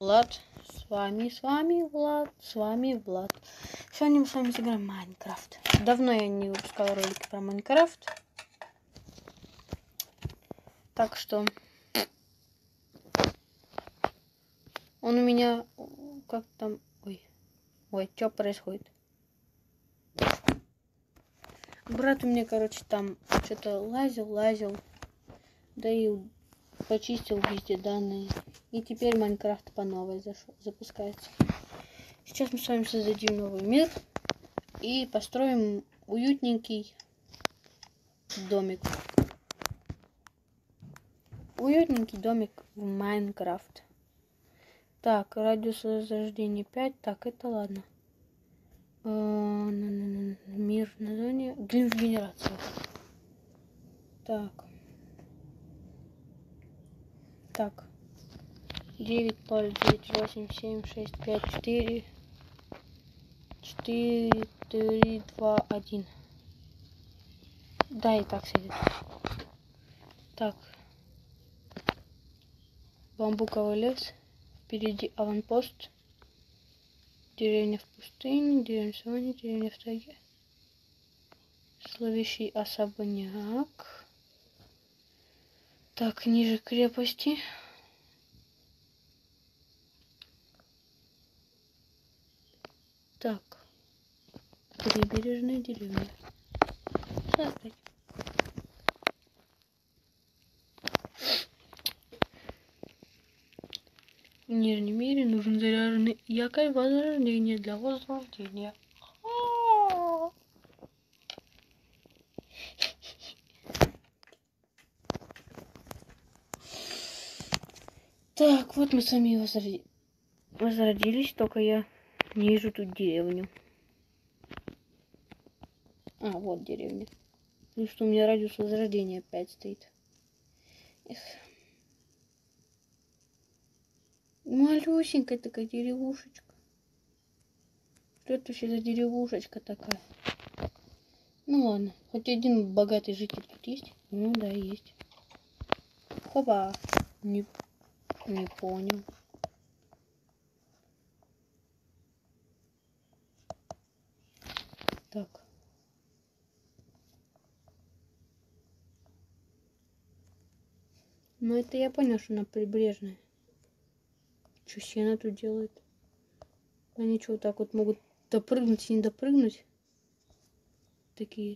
Влад, с вами Влад. Сегодня мы с вами сыграем Майнкрафт. Давно я не выпускал ролики про Майнкрафт. Так что он у меня как там... Ой, что происходит? Брат у меня, короче, там что-то лазил. Да и почистил везде данные. И теперь Майнкрафт по новой запускается. Сейчас мы с вами создадим новый мир и построим уютненький домик. Уютненький домик в Майнкрафт. Так, радиус возрождения 5. Так, это ладно. Мир, название. Генерация. Так. 9, 0, 9, 8, 7, 6, 5, 4, 4, 3, 2, 1. Да, и так сидит. Так. Бамбуковый лес. Впереди аванпост. Деревня в пустыне, деревня в саванне, деревня в тайге. Словещий особняк. Так, ниже крепости. Так. Прибережная деревня. Создать. В нижнем мире нужен заряженный якорь возрождения для возрождения. Так, вот мы с вами возродились, только я не вижу тут деревню. А, вот деревня. Ну что, у меня радиус возрождения опять стоит. Эх. Малюсенькая такая деревушечка. Что это вообще за деревушечка такая? Ну ладно, хоть один богатый житель тут есть? Ну да, есть. Хопа. Не понял. Так. Ну это я понял, что она прибрежная. Что сено тут делает? Они что, так вот могут допрыгнуть и не допрыгнуть? Такие.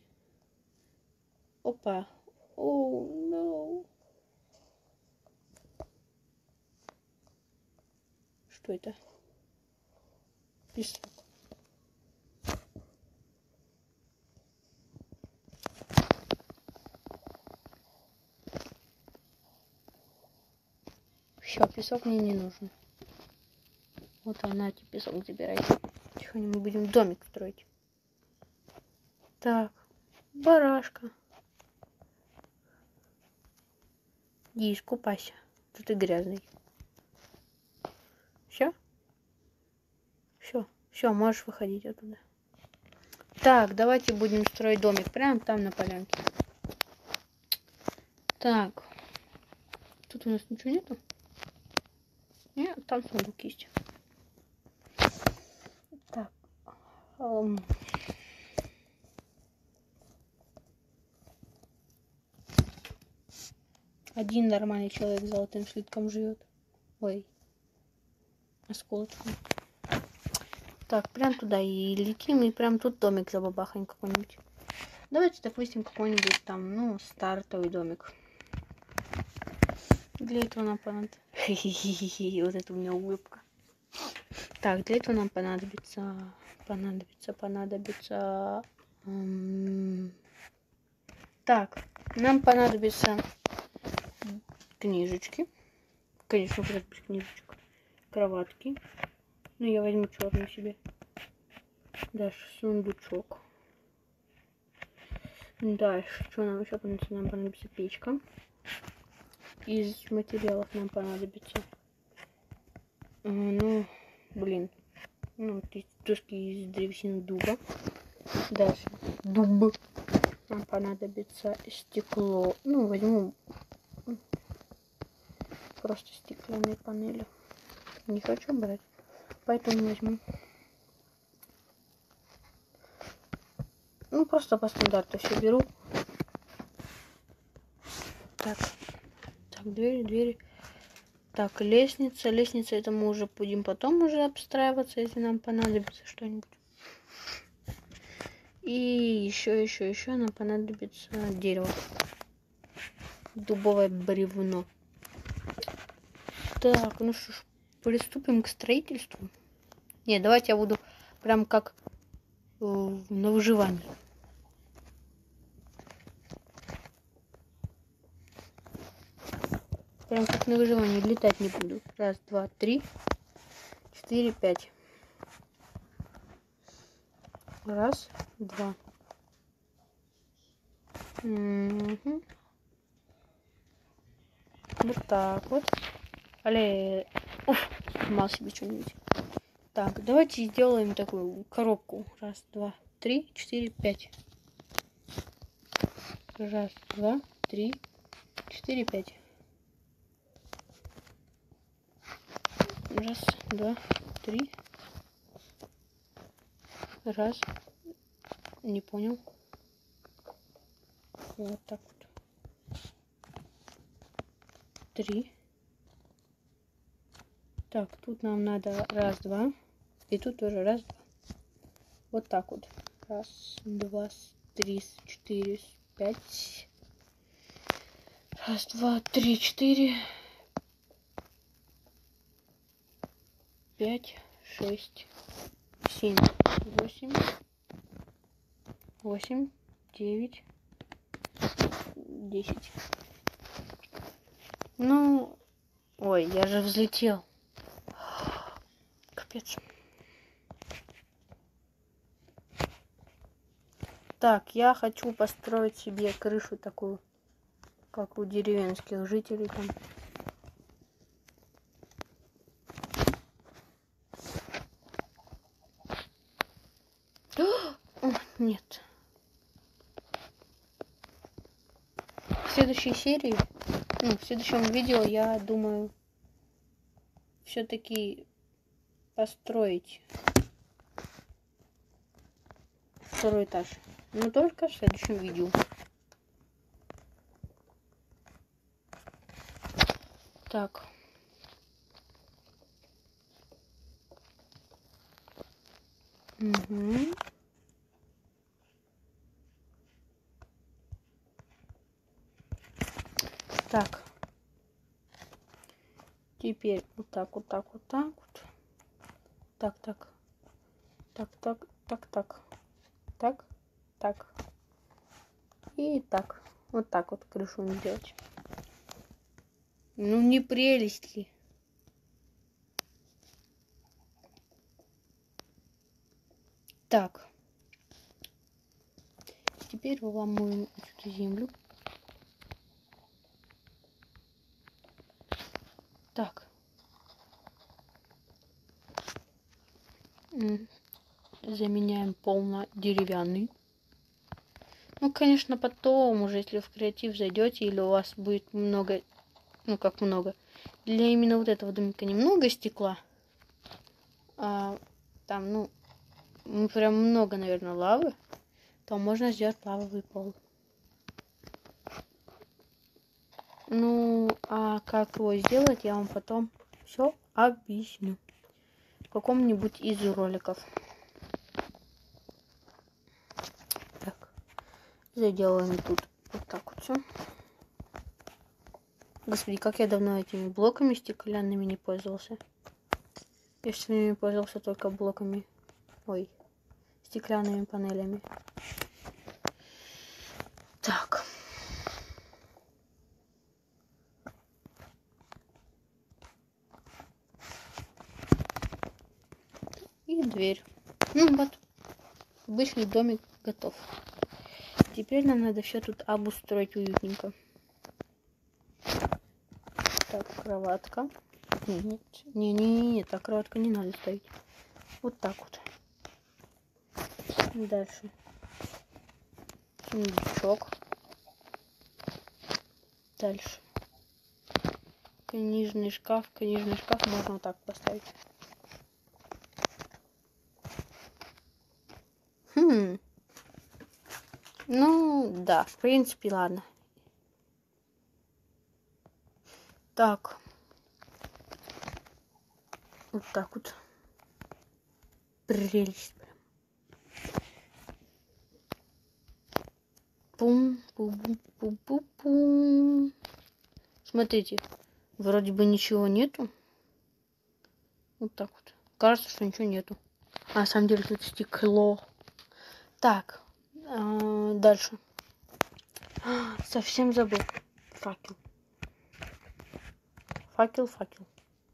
Опа. Оу, no. Что это? Песок. Все, песок мне не нужен. Вот она, песок забирайте. Тихонько мы будем домик строить. Так, барашка. Иди искупайся. Тут ты грязный. Все? Все, можешь выходить оттуда. Так, давайте будем строить домик прямо там на полянке. Так. Тут у нас ничего нету? Нет, там сундук есть. Так. Один нормальный человек с золотым слитком живет. Ой. Осколочком. Так, прям туда и летим, и прям тут домик забабахаем какой-нибудь. Давайте, допустим, какой-нибудь там, ну, стартовый домик. Для этого нам понадобится... Вот это у меня улыбка. Так, для этого нам понадобится... Так, нам понадобится книжечки. Конечно, без книжечек. Кроватки. Ну, я возьму черную себе. Дальше сундучок. Дальше, что нам еще понадобится? Нам понадобится печка. Из материалов нам понадобится... доски из древесины дуба. Дальше дуб. Нам понадобится стекло. Ну, возьму просто стеклянные панели. Не хочу брать, поэтому возьму. Ну, просто по стандарту все беру. Так, двери. Так, лестница. Лестница, это мы уже будем потом уже обстраиваться, если нам понадобится что-нибудь. И еще нам понадобится дерево. Дубовое бревно. Так, ну что ж, приступим к строительству. Не, давайте я буду прям как на выживании. Прям как на выживании, летать не буду. Раз, два, три, 4, 5. Раз, два. Угу. Вот так вот. Але, сломал себе что-нибудь. Так, давайте сделаем такую коробку. Раз, два, 3, 4, 5. Раз, два, 3, 4, 5. Раз, два, 3. Раз. Не понял. Вот так вот. 3. Так, тут нам надо раз, два. И тут тоже раз, два. Вот так вот. Раз, два, 3, 4, 5. Раз, два, 3, 4. 5, 6, 7, 8. 8, 9, 10. Ну, ой, я же взлетел. Капец. Так, я хочу построить себе крышу такую, как у деревенских жителей там. Нет. В следующей серии, в следующем видео, я думаю, все-таки построить второй этаж. Но только в следующем видео. Так. Угу. Так. Теперь вот так, вот так, вот так вот. Так, так. Так, так, так, так. Так, так. И так. Вот так вот крышу сделать. Ну не прелесть ли? Так. Теперь выламываем эту землю. Так. Заменяем полно деревянный. Ну, конечно, потом уже, если в креатив зайдете, или у вас будет много, ну, как много, для именно вот этого домика немного стекла, а там, ну, прям много, наверное, лавы, то можно сделать лавовый пол. Ну, а как его сделать, я вам потом все объясню в каком-нибудь из роликов. Так, заделаем тут вот так вот все. Господи, как я давно этими блоками стеклянными не пользовался. Я с ними пользовался только блоками, стеклянными панелями. Так. И дверь. Ну вот, обычный домик готов. Теперь нам надо все тут обустроить уютненько. Так, кроватка. Нет, не, так кроватка не надо ставить. Вот так вот. Дальше. Сундучок. Дальше. Книжный шкаф можно вот так поставить. Ну, да, в принципе, ладно. Так. Вот так вот. Прелесть. Пум-пум-пум-пум-пум. Смотрите, вроде бы ничего нету. Вот так вот. Кажется, что ничего нету. А на самом деле тут стекло. Так, дальше. Совсем забыл. Факел. Факел.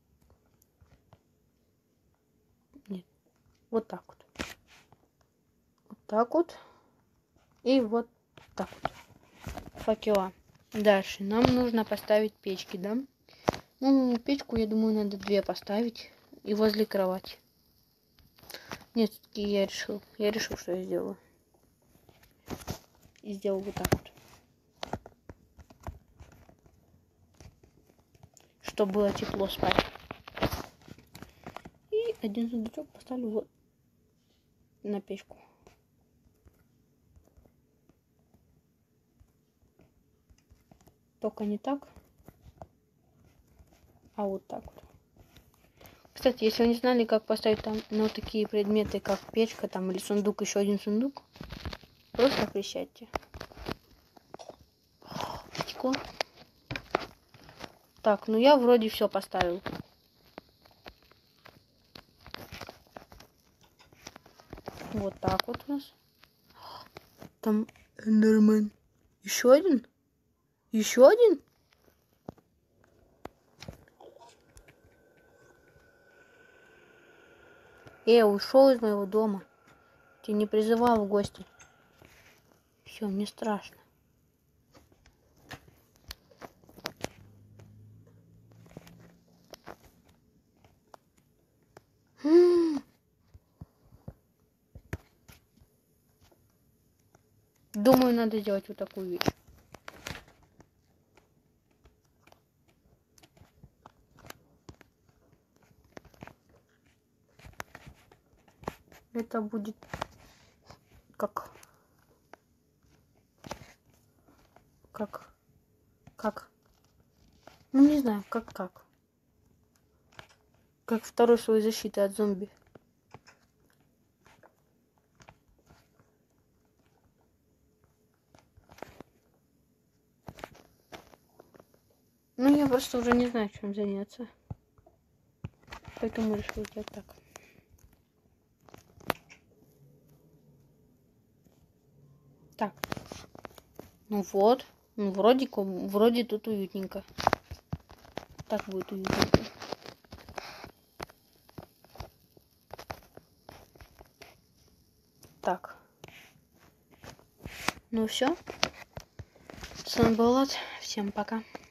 Нет. Вот так вот. Вот так вот. И вот так вот. Факела. Дальше. Нам нужно поставить печки, да? Ну, печку, я думаю, надо 2 поставить. И возле кровати. Нет, все-таки я решил, что я сделаю. И сделал вот так вот. Чтобы было тепло спать. И один сундучок поставлю вот на печку. Только не так, а вот так вот. Кстати, если вы не знали, как поставить там, ну, такие предметы, как печка там или сундук, еще один сундук, просто присядьте. Стекло. Так, ну я вроде все поставил. Вот так вот у нас. Там Эндермен. Еще один? Еще один? Ушел из моего дома. Тебя не призывал в гости. Все, мне страшно. Думаю, надо сделать вот такую вещь. Это будет как ну не знаю, как второй слой защиты от зомби. Ну я просто уже не знаю, чем заняться, поэтому решил сделать так. Так, ну вот, ну вроде тут уютненько. Так будет уютненько. Так. Ну все. С вами был Влад. Всем пока.